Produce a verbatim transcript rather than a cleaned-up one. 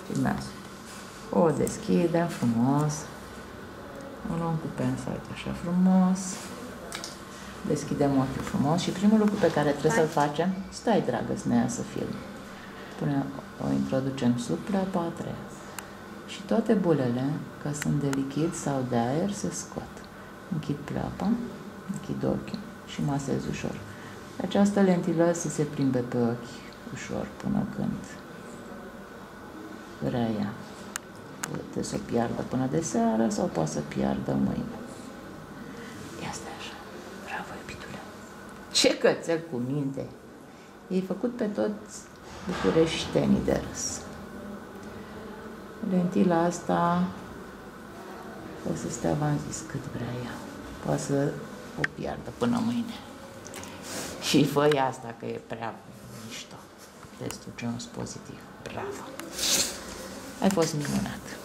Filmează. O deschidem frumos. O luăm cu pensat așa frumos. Deschidem ochiul frumos și primul lucru pe care trebuie să-l facem, stai dragă, snea să film. Până o introducem sub pleoapa a treia. Și toate bulele, că sunt de lichid sau de aer, se scot. Închid pleoapa, închid ochiul și masez ușor. Această lentilă să se plimbe pe ochi ușor până când vrea ea. Poate să o piardă până de seară sau poate să piardă mâine. Ia stai așa. Bravo, iubitule. Ce cățel cu minte! E făcut pe toți bucureștenii de râs. Lentila asta o să stea, v-am zis, cât vrea ea. Poate să o piardă până mâine. Și fă asta, că e prea mișto. Testul Jones pozitiv. Bravo! Ai fost minunat!